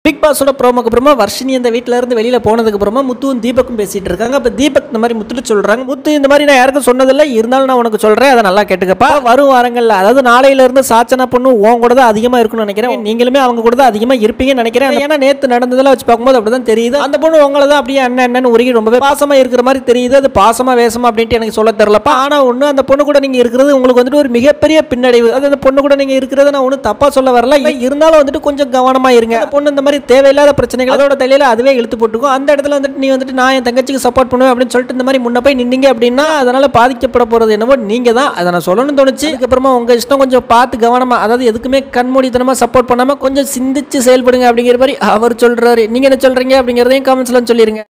Big பாஸோட ப்ரோமோக்கு அப்புறமா வர்ஷினி அந்த வீட்டில இருந்து வெளியில போனதுக்கு அப்புறமா முத்துவும் தீபக்கும் பேசிட்டு இருக்காங்க. அப்ப தீபக் இந்த மாதிரி முத்துட்டு சொல்றாங்க, முத்து இந்த மாதிரி நான் யாருக்கும் சொன்னதில்லை, இருந்தாலும் நான் உனக்கு சொல்றேன், அதை நல்லா கேட்டுக்கப்பா. வரும் வாரங்கள்ல அதாவது நாளையில இருந்து சாச்சனா பொண்ணு உன் கூட தான் அதிகமா இருக்கும்னு நினைக்கிறேன். நீங்களுமே அவங்க கூட தான் அதிகமா இருப்பீங்கன்னு நினைக்கிறேன். ஏன்னா நேத்து நடந்ததெல்லாம் வச்சு பார்க்கும்போது அப்படிதான் தெரியுது. அந்த பொண்ணு உங்களை தான் அப்படியே அண்ணன் உருகி ரொம்பவே பாசமா இருக்கிற மாதிரி தெரியுது. அது பாசமா வேசமா அப்படின்ட்டு எனக்கு சொல்ல தெரியலப்பா. ஆனா ஒண்ணு, அந்த பொண்ணு கூட நீங்க இருக்கிறது உங்களுக்கு வந்துட்டு ஒரு மிகப்பெரிய பின்னடைவு. அது அந்த பொண்ணு கூட நீங்க இருக்கிறது நான் ஒன்றும் தப்பா சொல்ல வரல, இருந்தாலும் வந்துட்டு கொஞ்சம் கவனமா இருங்க. அந்த பொண்ணு இந்த மாதிரி தேவையில்லாத பிரச்சனைகள் அதோட தலையில அதுவே இழுத்து போட்டுக்கும். அந்த இடத்துல வந்துட்டு நீ வந்துட்டு நான் என் தங்கச்சிக்கு சப்போர்ட் பண்ணுவேன் அப்படின்னு சொல்லிட்டு இந்த மாதிரி முன்ன போய் நின்னீங்க அப்படின்னா அதனால பாதிக்கப்பட போறது என்னவோ நீங்க தான். அதை நான் சொல்லணும்னு தோணுச்சு. அதுக்கப்புறமா உங்க இஷ்டம், கொஞ்சம் பார்த்து கவனமா, அதாவது எதுக்குமே கண்மூடித்தனமா சப்போர்ட் பண்ணாம கொஞ்சம் சிந்திச்சு செயல்படுங்க அப்படிங்கிற மாதிரி அவர் சொல்றாரு. நீங்க என்ன சொல்றீங்க அப்படிங்கறதையும் கமெண்ட்ஸ்ல சொல்லிருங்க.